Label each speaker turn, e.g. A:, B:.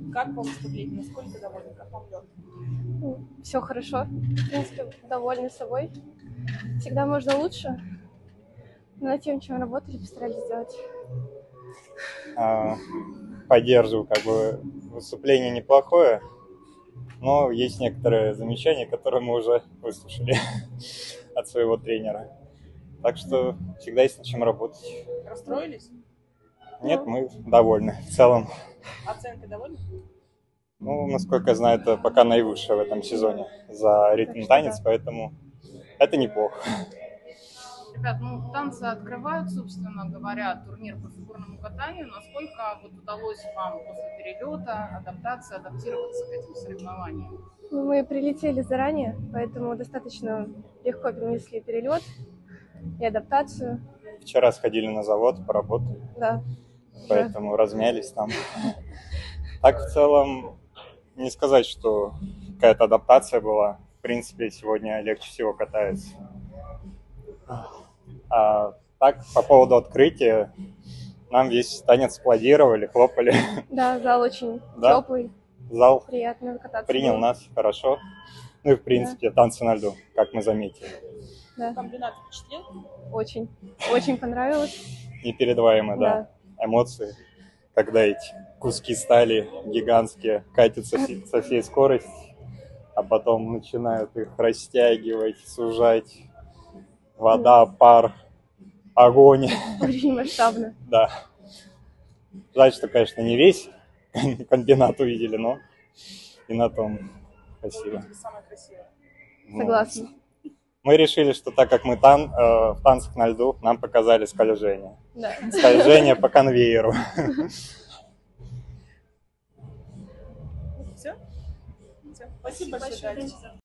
A: Как вам выступление? Насколько довольны? Как вам лед?
B: Все хорошо. В принципе, довольны собой. Всегда можно лучше. Но над тем, чем работали, постарались сделать.
C: Поддерживаю, выступление неплохое, но есть некоторые замечания, которые мы уже выслушали от своего тренера. Так что всегда есть над чем работать.
A: Расстроились?
C: Нет, мы довольны в целом.
A: Оценкой довольны?
C: Насколько я знаю, это пока наивысшее в этом сезоне за ритм танец, поэтому это неплохо.
D: Ребят, танцы открывают, собственно говоря, турнир по фигурному катанию. Насколько удалось вам после перелета адаптироваться к этим соревнованиям?
B: Мы прилетели заранее, поэтому достаточно легко перенесли перелет и адаптацию.
C: Вчера сходили на завод, поработали.
B: Да.
C: Поэтому размялись там. Так, в целом, не сказать, что какая-то адаптация была. В принципе, сегодня легче всего катается. А так, по поводу открытия, нам весь танец аплодировали, хлопали.
B: Да, зал очень теплый.
C: Зал
B: приятно кататься.
C: Принял нас хорошо. И, в принципе, танцы на льду, как мы заметили.
B: Да.
A: Комбинат впечатлил?
B: Очень. Очень понравилось.
C: Непередаваемые, да, эмоции, когда эти куски стали гигантские катятся со всей скоростью, а потом начинают их растягивать, сужать. Вода, пар, огонь.
B: Очень масштабно.
C: Да. Жаль, что, конечно, не весь комбинат увидели, но и на том спасибо.
A: Самое красивое.
B: Согласна.
C: Мы решили, что так как мы в танцах на льду, нам показали скольжение.
B: Да.
C: Скольжение по конвейеру.
A: Все? Спасибо большое.